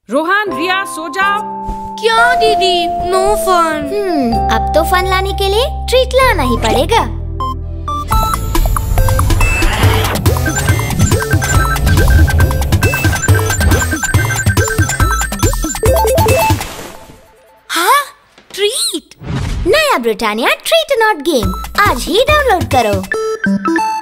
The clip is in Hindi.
रोहन, रिया, सो जाओ। क्या दीदी, नो फन। अब तो फन लाने के लिए ट्रीट लाना ही पड़ेगा। हाँ, ट्रीट। नया ब्रिटानिया ट्रीट नॉट गेम आज ही डाउनलोड करो।